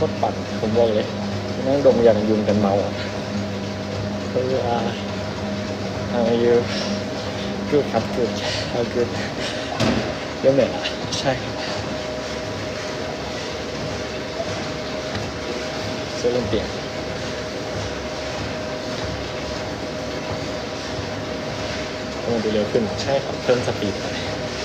ตรปั่นผมบอกเลยนั่งดมยากันยุงกันเมาคือyou good ครับ good how good เรื่องไหนล่ะใช่เสื้อเล่นเปียกต้องดูเร็วขึ้นใช่ครับเพิ่มสปีดไป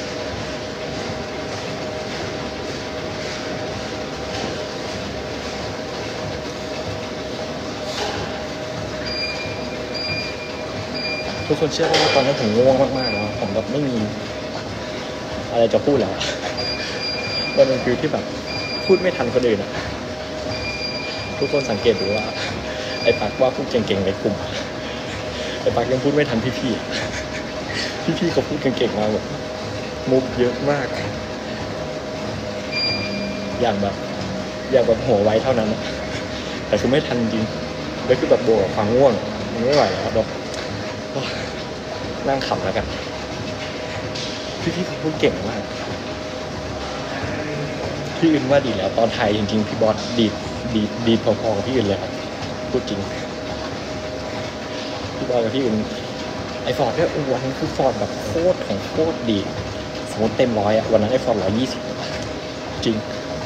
ทุกคนเชื่อว่าตอนนี้ผมง่วงมากๆแล้วผมแบบไม่มีอะไรจะพูดแล้วมันเป็นฟิลที่แบบพูดไม่ทันคนอื่นอ่ะทุกคนสังเกตดูว่าไอ้ปักว่าพูดเก่งๆในกลุ่มไอ้ปักยังพูดไม่ทันพี่ๆเขาพูดเก่งๆมาแบบมุกเยอะมากอย่างแบบหัวไว้เท่านั้นแต่คือไม่ทันจริงแล้วคือแบบบวกความง่วงมันไม่ไหวแล้วครับนั่งขับแล้วกันพี่เขาพูดเก่งมากพี่อื่นว่าดีแล้วตอนไทยจริงๆพี่บอสดีพอๆกับพี่อื่นเลยครับพูดจริงพี่บอสกับพี่อื่นไอฟอร์ดเนี่ยวันนั้นคือฟอร์ดแบบโคตรดีสมมติเต็ม100อ่ะวันนั้นไอฟอร์ด120จริง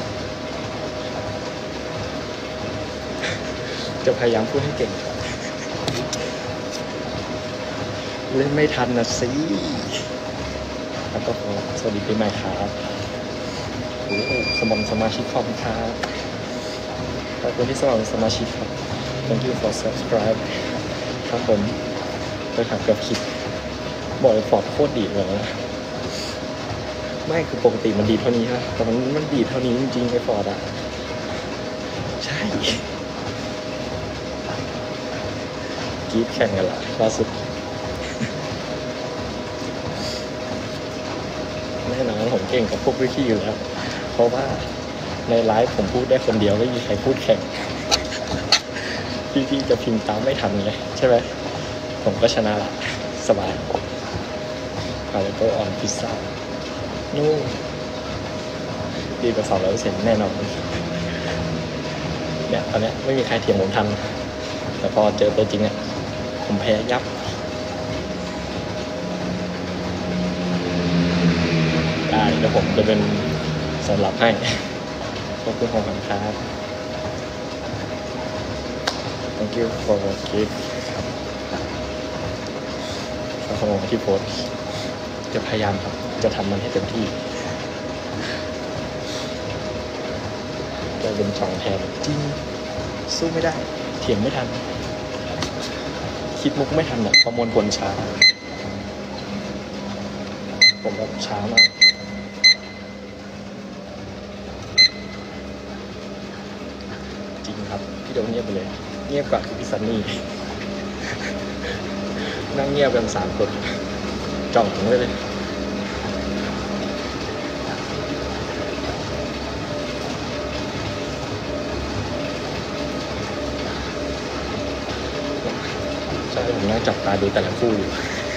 จะพยายามพูดให้เก่งเล่นไม่ทันนะสิแล้วก็สวัสดีปีใหม่ครับโอ้สมาชิกขอบคุณครับขอบคุณที่สมัครสมาชิกครับ Thank you for subscribe ครับผมไปขับกับคลิปบอกเลยฟอร์ดโคตรดีเลยนะไม่คือปกติมันดีเท่านี้ใช่ไหมแต่มันดีเท่านี้จริงๆไอ้ฟอร์ดอะใช่กีดแข่งกันละล่าสุดแน่นอนผมเก่งกับพวกพี่ๆอยู่แล้วเพราะว่าในไลฟ์ผมพูดได้คนเดียวไม่มีใครพูดแข่งพี่ๆจะพิมพ์ตามไม่ทันไงใช่ไหมผมก็ชนะละสบายพาเลโตออนพิซซ่านู่นดีกว่า200%แน่นอนเนี่ยตอนนี้ไม่มีใครเถียงผมทันแต่พอเจอตัวจริงเนี่ยผมแพ้ยับได้แล้วผมจะเป็นสำหรับให้ขอบคุณของผมครับ Thank you for the gift ขอบคุณที่โพสจะพยายามครับจะทำมันให้เต็มที่จะเป็นช่องแทนจริงสู้ไม่ได้เถียงไม่ทันคิดมุกไม่ทันประมวลผลช้าผมแบบช้ามากจริงครับพี่เดี๋ยวเงียบไปเลยเงียบกว่าคือพี่ซันนี่นั่งเงียบกัน3 คนจ้องผมเลยใช่ผมนั่งจับตาดูแต่ละคู่อยู่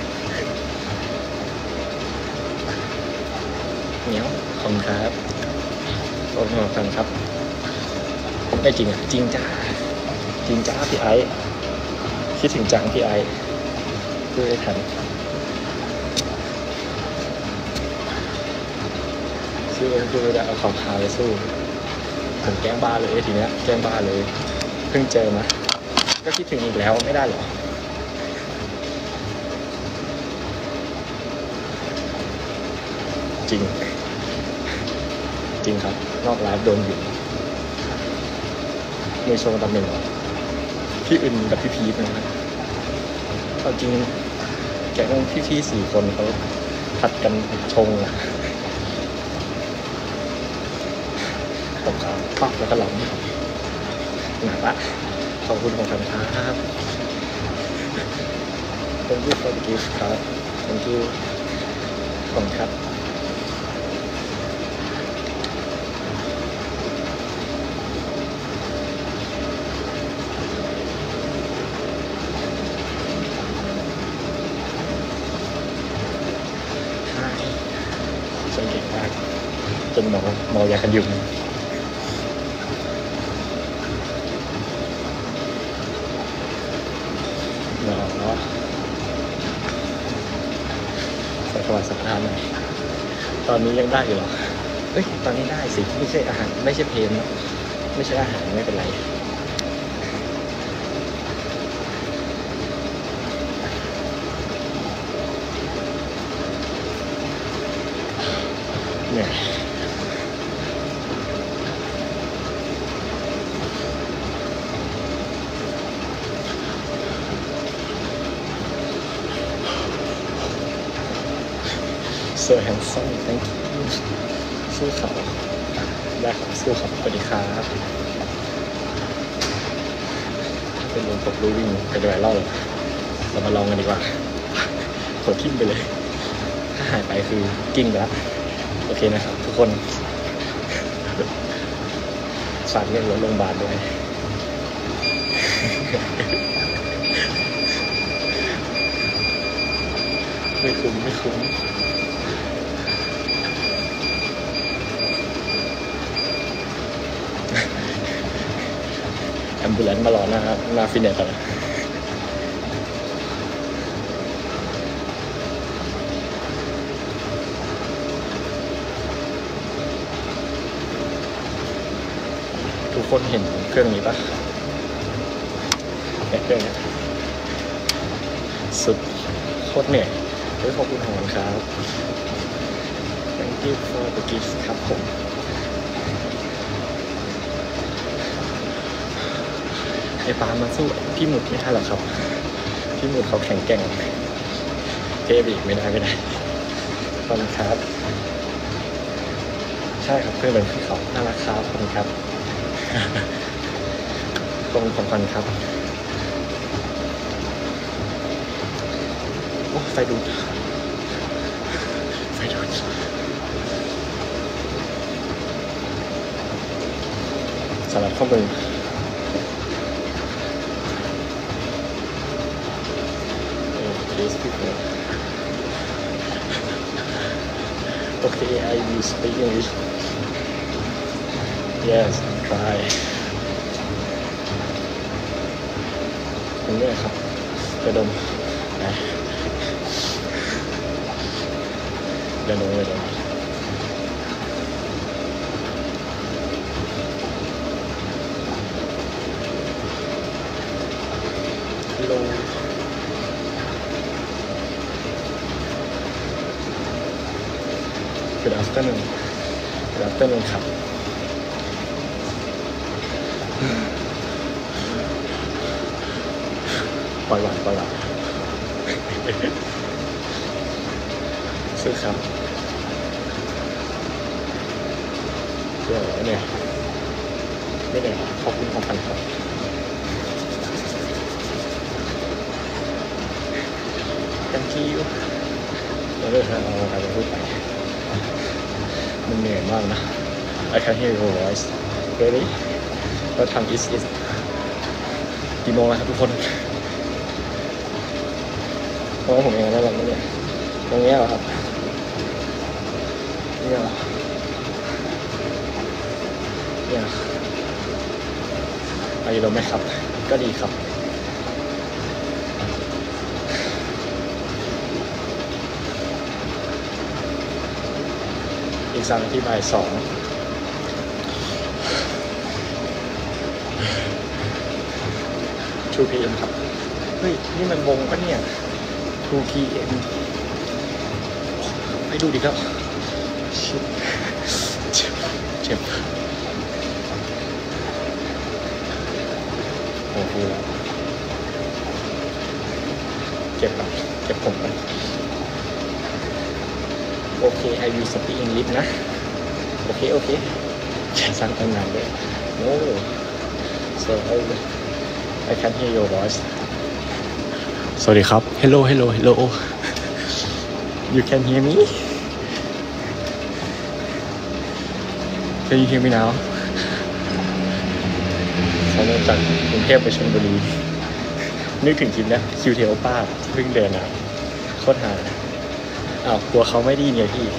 เหนียวขอบคุณครับขอบคุณครับไม่จริงอ่ะจริงจ้าพี่ไอซ์คิดถึงจังพี่ไอซ์พูดได้ทันสู้ไม่ได้เอาความคาไปสู้ผมแกล้งบ้าเลยทีเนี้ยแกล้งบ้าเลยเพิ่งเจอมาก็คิดถึงอีกแล้วไม่ได้หรอจริงครับนอกไลฟ์โดนอยู่มือโชว์ตำแหน่งพี่อื่นกับพี่พีทนะครับเอาจริงแกต้องพี่4 คนเขาผัดกันชงตบขาปักแล้วก็หลังหนักละขอบคุณของท่านครับ Thank you for the gift ครับ Thank you ขอบคุณครับจนเก่งมากจนเมายากันยุงหน่อยตอนนี้ยังได้อยู่หรอเอ้ยตอนนี้ได้สิไม่ใช่อาหารไม่ใช่เพลนเนาะไม่ใช่อาหารไม่เป็นไรเนี่ยSo handsome thank you สู้เขาได้ครับสู้ครับสวัสดีครับเป็นลมตกรูวิ่งไปด้วยเล่าเรามาลองกันดีกว่าโหดทิ้งไปเลยถ้าหายไปคือกิ้งไปแล้วโอเคนะครับทุกคนฝากเรียกรถโรงพยาบาลด้วยไม่คุ้มแอมบูเลนซ์มารอนะครับหน้าฟิตเนสเลยทุกคนเห็นเครื่องนี้ปะเครื่องนี้สุดโคตรเหนื่อยขอบคุณของมันครับ Thank you for the gift ครับผมไอ้ปามาสู้พี่หมุดไม่ทันหรอครับพี่หมุดเขาแข็งแกร่งเทบีไม่ได้ขอบคุณครับใช่ครับเพื่อนเป็นพี่เขาน่ารักครับขอบคุณครับขอบคุณครับโอ้ไฟดูดสำหรับข้อมือThese people. Okay, I will speak English. Yes, try. ตรงนี้ครับกระดมกระดมโลGood afternoon ครับปล่อยหวานซื้อครับเดี๋ยวเนี่ยไม่ได้ขอบคุณของพันครับThank you เราเลิกแล้วเราการจะพูดไปมันเหนื่อยมากนะ I can hear your voice really เราทำ is กี่โมงแล้วครับทุกคนเพราะว่าผมเองได้แล้วเนี่ยตรงนี้เหรอครับเนี่ยไปลงไหมครับก็ดีครับอีก3 นาทีบ่าย 2 2 PM ครับเฮ้ยนี่มันวงปะเนี่ย2 PM ไปดูดิครับเจ็บโอ้โหเจ็บผมกันโอเค I will speak English นะโอเคใช้สั้นตั้งนานเลย No so I can hear your voice สวัสดีครับ Hello You can hear me Can you hear me now เขามาจากกรุงเทพไปชลบุรีนึกถึงคลิปนะคิวเทลป้าเพิ่งเดินนะโคตรหาอ้าวกลัวเขาไม่ดีเนี่ยพี่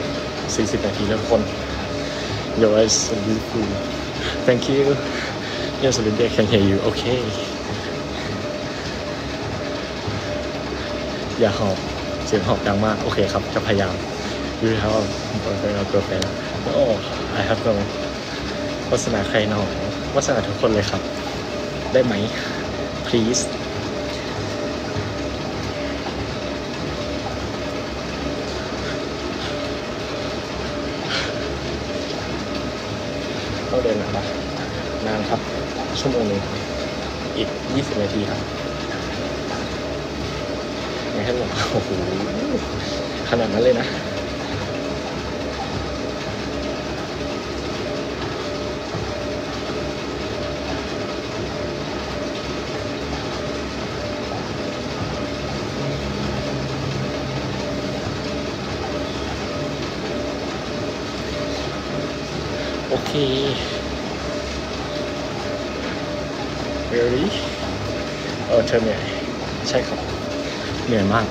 40 นาทีแล้วคน Your eyes so beautiful Thank you Yes, Olivia can hear you. Okay. อย่าหอบเสียงหอบดังมากโอเคครับจะพยายาม You have a girlfriend Oh I have no วาสนาใครหนอวาสนาทุกคนเลยครับได้ไหม please ต้องเดินหนาปะนานครับชั่วโมงนึงอีก20 นาทีครับไม่ให้หรอกโอ้โหขนาดนั้นเลยนะโอเค really เธอเหนื่อยใช่ครับเหนื่อยมาก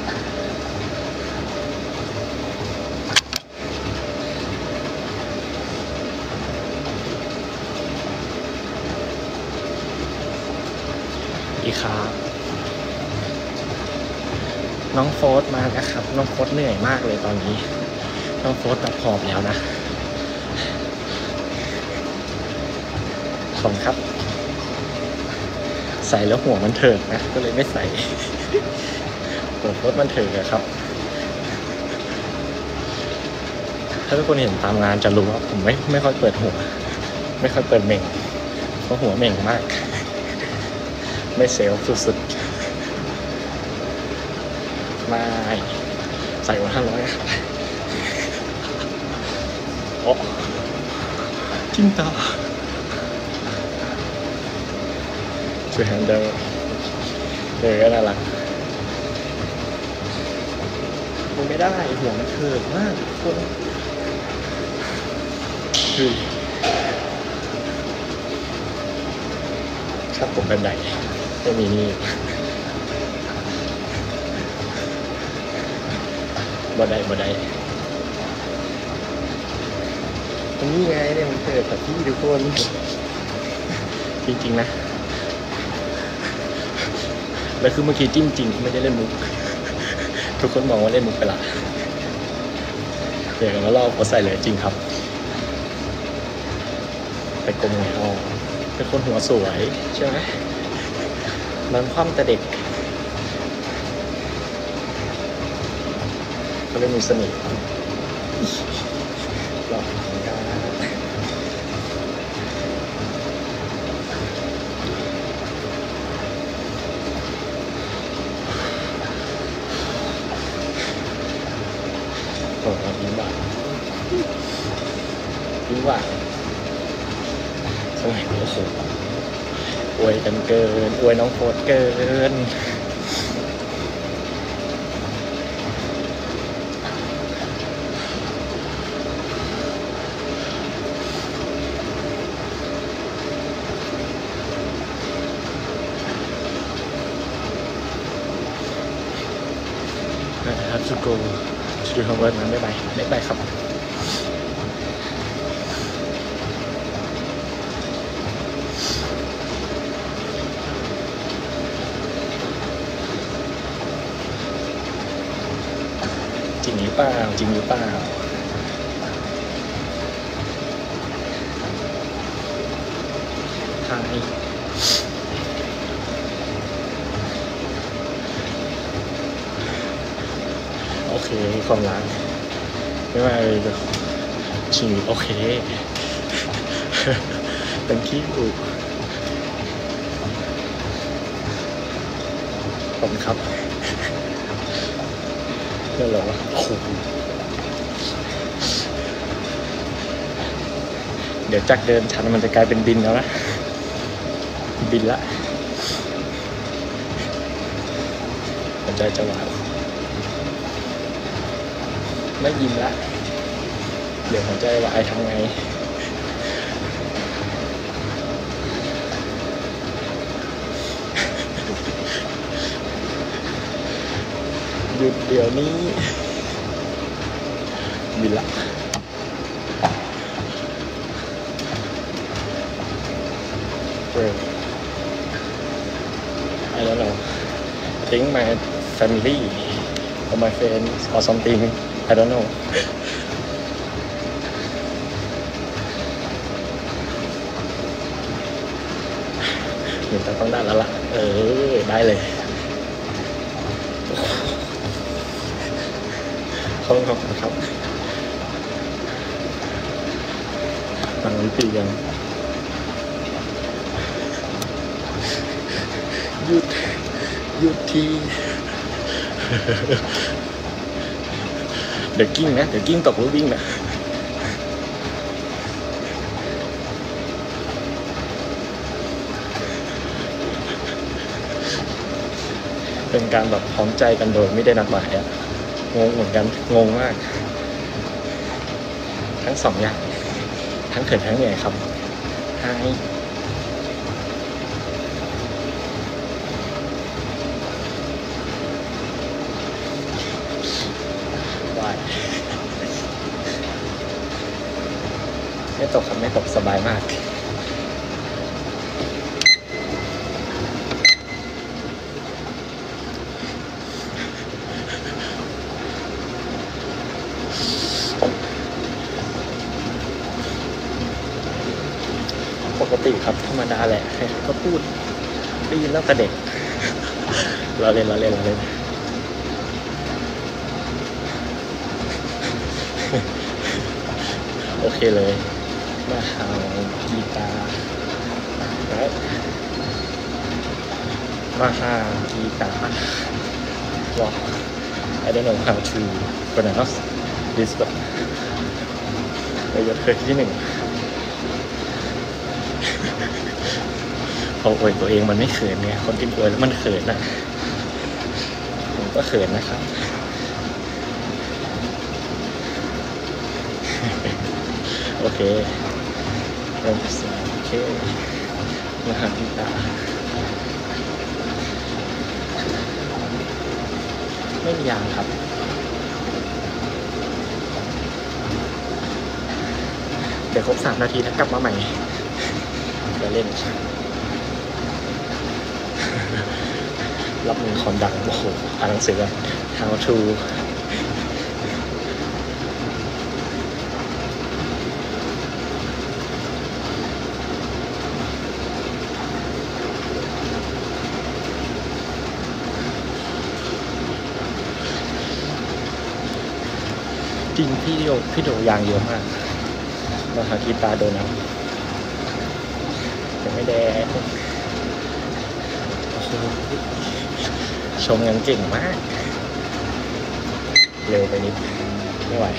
อีกครับน้องโฟสมาแล้วครับน้องโฟสเหนื่อยมากเลยตอนนี้น้องโฟสแบบผอมแล้วนะขอบคุณครับใส่แล้วหัวมันเถิกนะก็เลยไม่ใส่หัวโฟสมันเถิกอะครับถ้าทุกคนเห็นตามงานจะรู้ว่าผมไม่ค่อยเปิดหัวไม่ค่อยเปิดเม่งเพราะหัวเม่งมากไม่เซลล์สุดๆไม่ใส่หัว500ครับโอ้จริงต่อช่วยแฮนเดิลก็น่ารักมันไม่ได้หัวมันเถิดมากคนคือครับผมแบบไหนไม่มีนี่บ่ได้มันนี่ไงเนี่ยมันเถิดแบบที่ทุกคนจริงๆนะแล้วคือเมื่อกี้จิ้มจริงไม่ได้เล่นมุกทุกคนมองว่าเล่นมุกไปละเดี๋ยวเราลอกเขาใส่เลยจริงครับไปกลมไงอ๋อเป็นคนหัวสวยใช่ไหมมันคว่ำแต่เด็กเขาเล่นมีเสน่ห์หลอกกันโอ้โหยิ้มหวานสมัยนี้โอ้โหอวยกันเกินอวยน้องโฟสเกินนะครับสุโกดูทางเวิร์ดนั้นไม่ไปครับจริงหรือเปล่าทายโอเคความรักไม่ว่าเลยชีวิตโอเคเป็นขี้อุขอบคุณครับเรื่องอะไรวะโอ้โหเดี๋ยวจากเดินชันมันจะกลายเป็นบินแล้วนะบินละหัวใจจะวายไม่ยิ้มละเดี๋ยวหัวใจวายทำไงหยุดเดี๋ยวนี้บินละ I don't know. I think my family or my friends or something. I don't know. เหมือนจะต้องได้แล้วล่ะได้เลยขอบคุณครับฟังวิธีกันหยุดทีเดี๋ยวกิ้งนะเดี๋ยวกิ้งตกหรือวิ่งนะเป็นการแบบพร้อมใจกันโดยไม่ได้นัดหมายอะงงเหมือนกันงงมากทั้งสองอย่างทั้งเขินทั้งเหนื่อยครับไฮไม่ตกครับไม่ตกสบายมากปกติครับธรรมดาแหละก็พูดได้ยินตั้งแต่เด็กเราเล่นโอเคเลยมาหากีตาร์มาหากีตาร์ว้า I don't know how to pronounce this but ยศเคยที่หนึ่งพออวยตัวเองมันไม่เขินเนี่ยคนที่อวยแล้วมันเขินนะผมก็เขินนะครับโอเคเริ่มเสียงโอเคมาหากีตาร์ไม่มียางครับเดี๋ยวครบ3 นาทีแล้วกลับมาใหม่จะเล่นรับมือคนดังโอ้โหอ่านหนังสือกัน How to จริงพี่โดยางเยอะมากมาหากีตาร์โดนนะแต่ไม่ได้ชมกันเก่งมากเร็วไปนิดไม่ไหว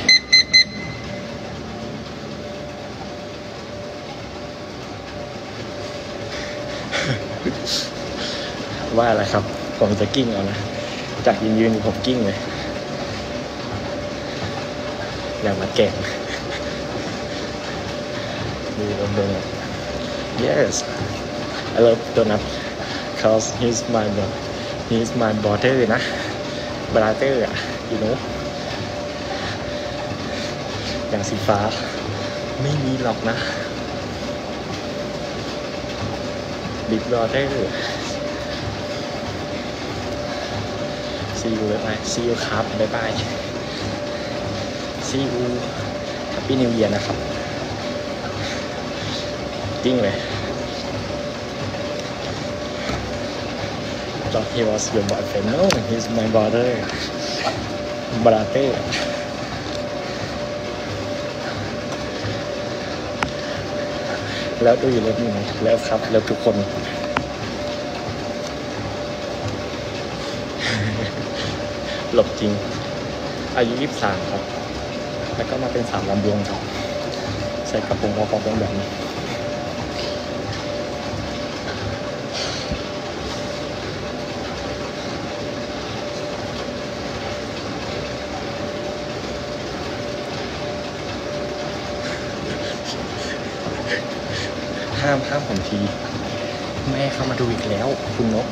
ว่าอะไรครับผมจะกิ้งเอานะจากยืนผมกิ้งเลยอย่ามาแก่งดูโดนัท yes I love donut cause he's my brother นะ brother อ่ะyou know อย่างสีฟ้าไม่มีหรอกนะ big brother see you บ๊ายบาย see you ครับบ๊ายบายSee you Happy New Year นะครับจริงเลย Thought he was your boyfriend No he's my brother แล้วดูอยู่เลิฟมีไหมแล้วครับแล้วทุกคนหลบจริงอายุ23ครับแล้วก็มาเป็น3 ลำดวงครับใส่กระโปรงคอกระโปรงแบบนี้ห้ามผมทีแม่เข้ามาดูอีกแล้วคุณนก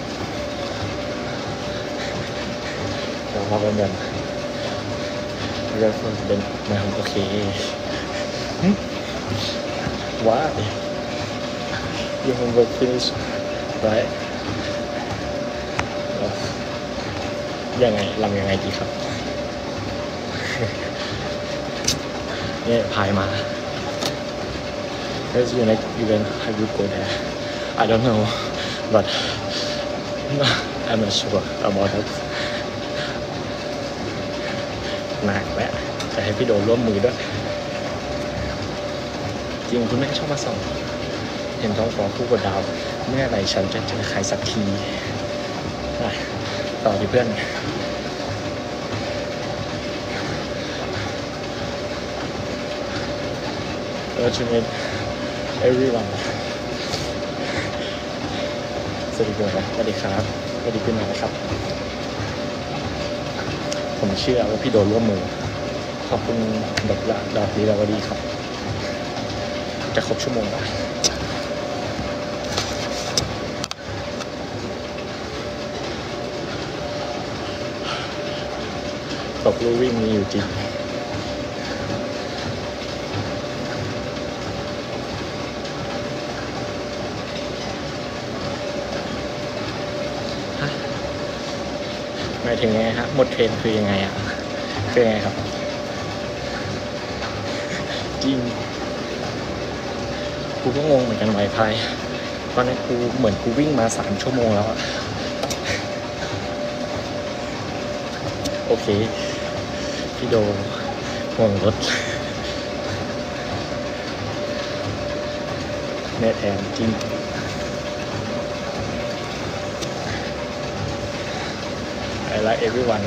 เราพอเป็นแบบเรื่องเป็นมาโอเคว้า your homework finish right ยังไงลำยังไงดีครับ เนี่ยพายมา Where's your next event? I will go there. I don't know, but I'm not sure about that. หนักแหละจะให้พี่โดร่วมมือด้วยจริงคุณแม่ชอบมาส่องเห็นท้องฟ้าคู่กับดาวเมื่อไหร่ฉันจะเจอใครสักทีต่อที่เพื่อนto meet everyone สวัสดีครับสวัสดีครับสวัสดีพี่น้องครับผมเชื่อว่าพี่โดร่วมมือขอบคุณดอกลีลาวดีครับจะครบชั่วโมงแล้วตกลู่วิ่งมีอยู่จริงหมายถึงไงฮะหมดเทรนคือยังไงอ่ะคือยังไงครับจริงกูก็งงเหมือนกันไวไฟตอนนี้กูเหมือนกูวิ่งมา3 ชั่วโมงแล้วอะโอเคพี่โดห่วงรถแน่แทนจริงI like everyone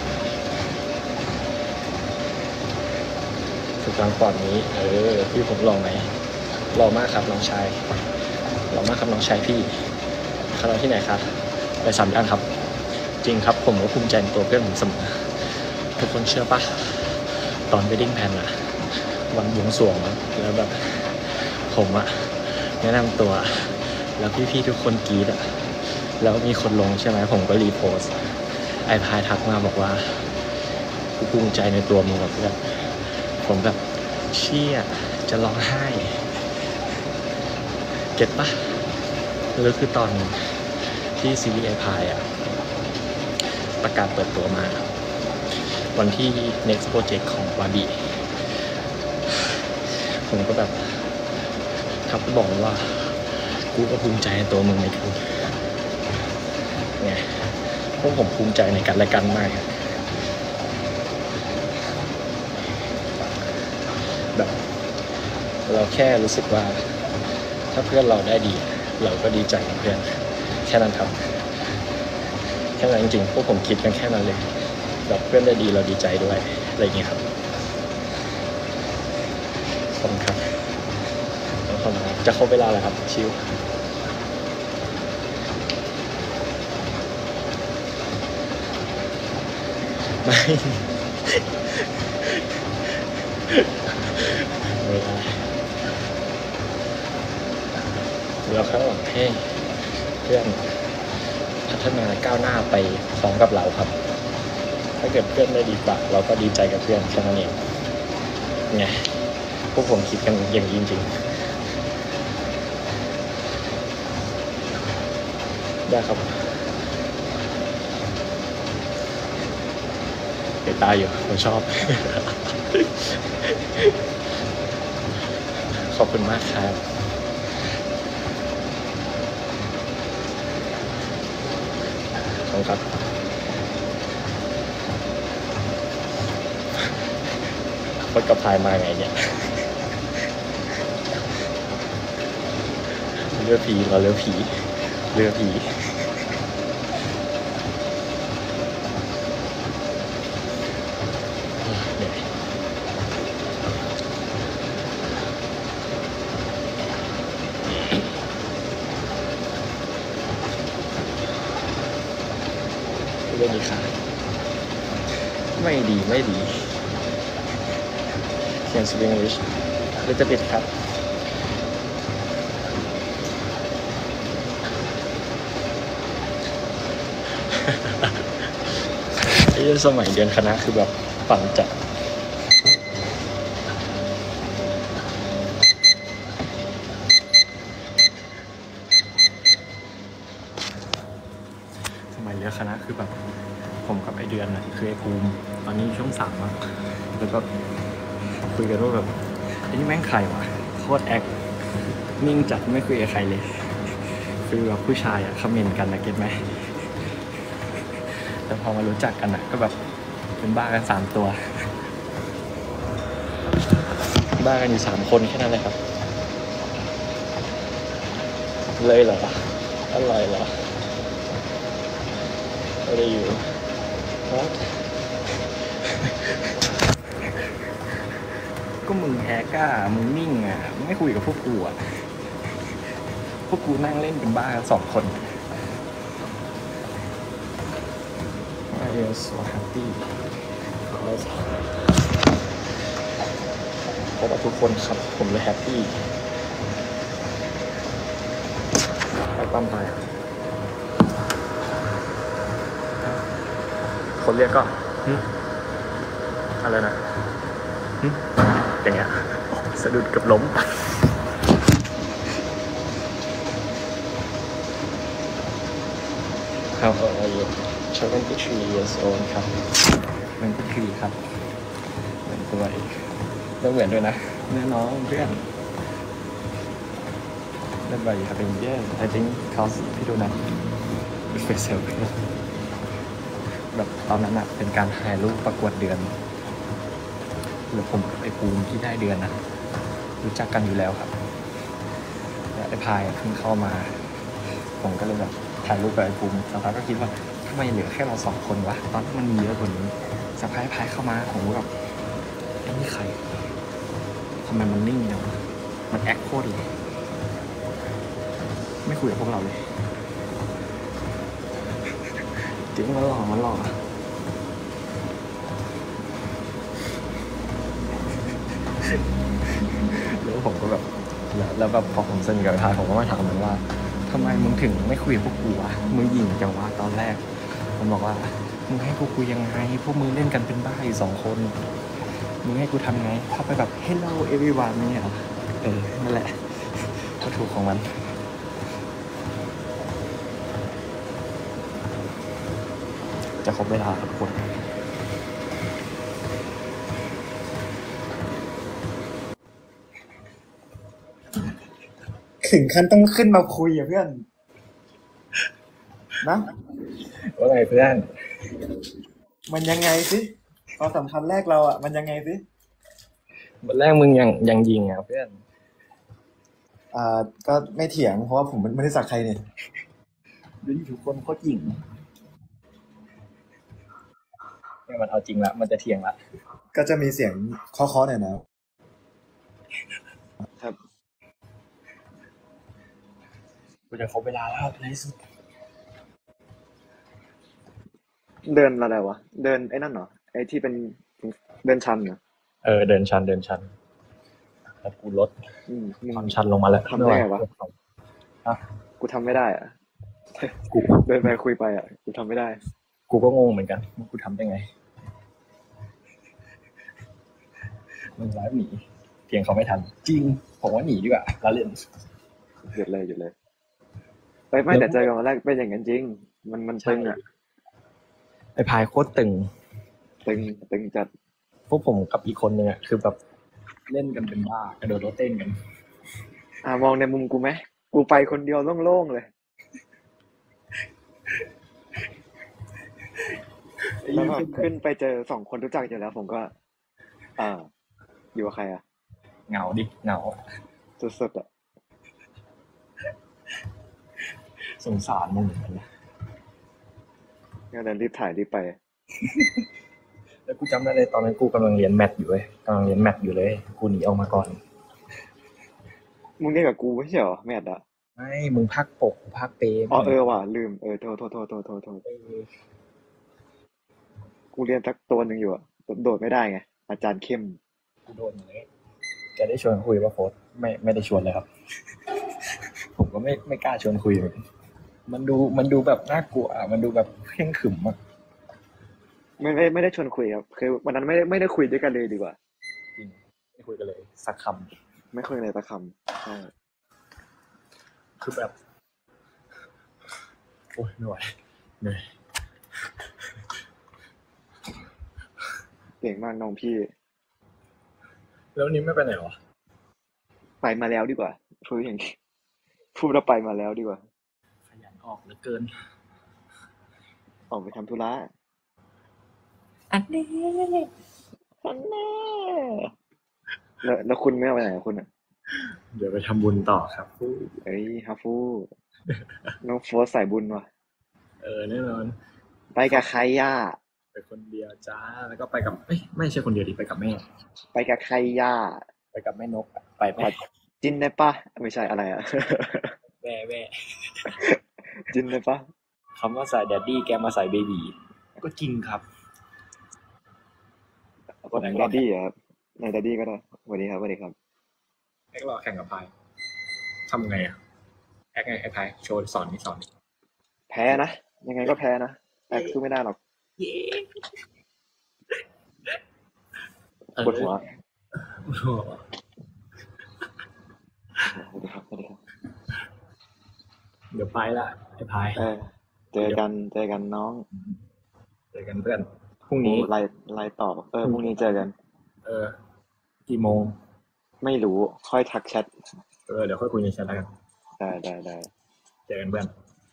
สุดทางปอดนี้พี่ผมหล่อไหมหล่อมากครับน้องชายหล่อมากครับน้องชายพี่คณะที่ไหนครับไป3 ย่านครับจริงครับผมก็ภูมิใจในตัวเพื่อนผมเสมอทุกคนเชื่อปะตอน wedding plan อะวันบวงสรวงแล้วแบบผมอะแนะนำตัวแล้วพี่ๆทุกคนกรี๊ดอะแล้วมีคนลงใช่ไหมผมก็รีโพสต์ไอพายทักมาบอกว่ากูภูมิใจในตัวมึงกับเพื่อนผมแบบเชี่ยจะร้องไห้เก็ตปะแล้วคือตอนที่ซีรีส์ไอพายอะประกาศเปิดตัวมาวันที่ next project ของวาบีผมก็แบบทักไปบอกว่ากูก็ภูมิใจในตัวมึงในทุกไงพวกผมภูมิใจในกันและกันมากแบบเราแค่รู้สึกว่าถ้าเพื่อนเราได้ดีเราก็ดีใจกับเพื่อนแค่นั้นครับแค่นั้นจริงๆพวกผมคิดกันแค่นั้นเลยแบบเพื่อนได้ดีเราดีใจด้วยอะไรอย่างเงี้ยครับขอบคุณครับแล้วเข้ามาจะครบเวลาแล้วครับชิวไม่ไม่ได้เราคาดหวังให้เพื่อนพัฒนาก้าวหน้าไปพร้อมกับเราครับถ้าเกิดเพื่อนได้ดีกว่าเราก็ดีใจกับเพื่อนแค่นั้นเองไงพวกผมคิดกันอย่างจริงๆได้ครับเตะตาอยู่ผมชอบ ขอบคุณมากครับขอบคุณครับรถกระพายมาไงเนี่ยเรือผีเราเรือผีเรือผีเรื่องนี้ค่ะไม่ดีเขียน speak English หรือจะปิดครับไอ้สมัยเรียนคณะคือแบบปั่นจัดกับคณะคือแบบผมกับไอเดือนนะคือไอภูมิตอนนี้ช่วง3แล้วแล้วก็คุยกันว่าแบบไอ้นี่แม่งใครวะโคตรแอคนิ่งจัดไม่คุยกับใครเลยคือแบบผู้ชายอะคอมเมนต์กันนะเก็ตไหมแต่พอมารู้จักกันอะก็แบบเป็นบ้ากัน3 ตัวบ้ากันอยู่3 คนแค่นั้นเลยครับเลยเหรออะไรเหรอไม่ได้อยู่ครับก็มึงแอก้ามึงนิ่งอ่ะไม่คุยกับพวกกูอ่ะพวกกูนั่งเล่นเป็นบ้ากัน2 คนI am so happy เพราะว่าทุกคนครับผมเลยแฮปปี้ไปปั้มไปคนเรียกก็อะไรนะอย่างเงี้ยสะดุดกับล้มครับอายุ73 years old ครับมันก็คือครับเหมือนตัวเองต้องเหมือนด้วยนะเนื้อน้องเพื่อนเล่นไปครับเป็น yeah I think cause พี่ดูนะ special แบบตอนนั้นอะเป็นการถ่ายรูปประกวดเดือนหรือผมกับไอ้ภูมิที่ได้เดือนนะรู้จักกันอยู่แล้วครับและไอ้พายเพิ่งเข้ามาผมก็เลยแบบถ่ายรูปกับไอ้ภูมิสักพักก็คิดว่าทำไมเหลือแค่เรา2 คนวะตอนมันมีเยอะกว่านี้สักพักไอ้พายเข้ามาผมก็แบบไอ้นี่ใครทำไมมันนิ่งจังมันแอคโคตรเลยไม่คุยกับพวกเราเลยจริงมันหล่อแล้วผมก็แบบแล้วแบบพอผมสนิทกับไอ้พายผมก็มาถามมันว่าทำไมมึงถึงไม่คุยกับพวกกูวะมึงหยิ่งจังวะตอนแรกมันบอกว่ามึงให้กูคุยยังไงพวกมึงเล่นกันเป็นบ้าอยู่2 คนมึงให้กูทำไงเข้าไปแบบ hello everyone เนี่ยเหรอนั่นแหละก็ถูกของมันจะครบเวลาครับทุกคนถึงขั้นต้องขึ้นมาคุยอ่ะเพื่อนนะว่าไงเพื่อนมันยังไงสิความสัมพันธ์แรกเราอ่ะมันยังไงสิวันแรกมึงยังยิงอ่ะเพื่อนก็ไม่เถียงเพราะว่าผมไม่ได้สักใครเนี่ยดูที่ทุกคนโคตรหยิ่งเนี่ยมันเอาจริงละมันจะเถียงละก็จะมีเสียงเคาะๆหน่อยนะครับกูจะครบเวลาแล้วในที่สุดเดินอะไรวะเดินไอ้นั่นเหรอไอ้ที่เป็นเดินชันเหรอเดินชันแล้วกูลดความชันลงมาแล้วทำได้ไงวะฮะกูทำไม่ได้อ่ะกูเดินไปคุยไปอ่ะกูทำไม่ได้กูก็งงเหมือนกันว่ากูทำได้ไงมึงไลฟ์หนีเพียงเขาไม่ทันจริงผมว่าหนีดีกว่าแล้วเล่นหยุดเลยไม่แต่เจอกันวันแรกเป็นอย่างนั้นจริงมันตึงอ่ะไอ้พายโคตรตึงจัดพวกผมกับอีกคนนึงอ่ะคือแบบเล่นกันเป็นบ้ากระโดดรถเต้นกันมองในมุมกูไหมกูไปคนเดียวโล่งๆเลยแล้วแบบขึ้นไปเจอ2 คนรู้จักอยู่แล้วผมก็อยู่กับใครอ่ะเหงาสุดๆอ่ะสงสารมึงเหมือนกันนะงั้นเดินรีบถ่ายรีบไปแล้วกูจำได้เลยตอนนั้นกูกำลังเรียนแมทอยู่เลยกูหนีออกมาก่อนมึงเรียกกับกูไม่ใช่เหรอแมทอ่ะไม่มึงภาคปกภาคเปย์ว่ะลืมโทษกูเรียนสักตัวหนึ่งอยู่อ่ะโดดไม่ได้ไงอาจารย์เข้มกูโดนเลยแกได้ชวนคุยป่ะโฟสไม่ได้ชวนเลยครับผมก็ไม่กล้าชวนคุยเลยมันดูแบบน่ากลัวมันดูแบบเคร่งขรึมอ่ะไม่ได้ชวนคุยครับคือวันนั้นไม่ได้คุยด้วยกันเลยดีกว่าจริงไม่คุยกันเลยสักคำไม่คุยเลยสักคำใช่คือแบบโอ้ยไม่ไหวเหนื่อยก่งมากน้องพี่แล้ววันนี้ไม่ไปไหนวะไปมาแล้วดีกว่าพูดอย่างนี้พูดแล้วไปมาแล้วดีกว่าขยันออกเหลือเกินออกไปทำธุระอันนี้อันแน่แล้วคุณไม่เอาไปไหนกับคุณอ่ะเดี๋ยวไปทำบุญต่อครับเอ้ยฮาฟูน้องโฟสสายบุญว่ะแน่นอนไปกับใครย่าไปคนเดียวจ้า แล้วก็ไปกับไม่ใช่คนเดียวดิไปกับแม่ไปกับใครย่าไปกับแม่นกอะไปไหมจินได้ปะไม่ใช่อะไรอ่ะแม่จินได้ปะคำว่าใส่แดดดี้แกมาใส่เบบีก็จริงครับก็ในดัดดี้ครับในดัดดี้ก็ได้สวัสดีครับสวัสดีครับแอครอแข่งกับพายทำไงอะแอคไงไอ้พายโชว์สอนนี่สอนแพ้นะยังไงก็แพ้นะแอคสู้ไม่ได้หรอกเย้ปวดหัวโอ้โหสวัสดีครับสวัสดีครับเดี๋ยวไปละไอ้พายเจอกันน้องเจอกันเพื่อนพรุ่งนี้ไล่ต่อพรุ่งนี้เจอกันกี่โมงไม่รู้ค่อยทักแชทเดี๋ยวค่อยคุยในแชทแล้วกันได้เจอกันเพื่อน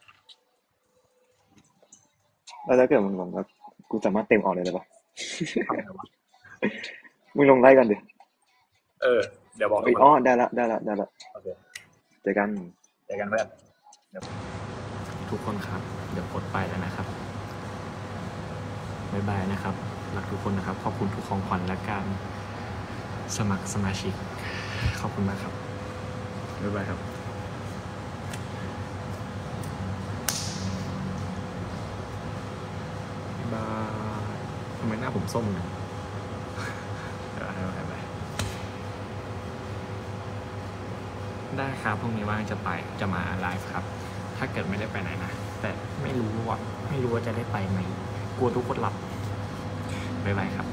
แล้วถ้าเกิดมึงลงแล้วกูสามารถเต็มออกเลยได้ปะทำไงวะมึงลงไล่กันดิเดี๋ยวบอกได้ละโอเคเจอกันเพื่อนทุกคนครับ เดี๋ยวกดไปแล้วนะครับบ๊ายบายนะครับรักทุกคนนะครับขอบคุณทุกของขวัญและการสมัครสมาชิกขอบคุณมากครับบ๊ายบายครับบ๊ายบายทำไมหน้าผมส้มเนี่ยบ๊ายบายได้ครับพรุ่งนี้ว่างจะมาไลฟ์ครับถ้าเกิดไม่ได้ไปไหนนะแต่ไม่รู้ว่าจะได้ไปไหมกลัวทุกคนหลับบ๊ายบายครับ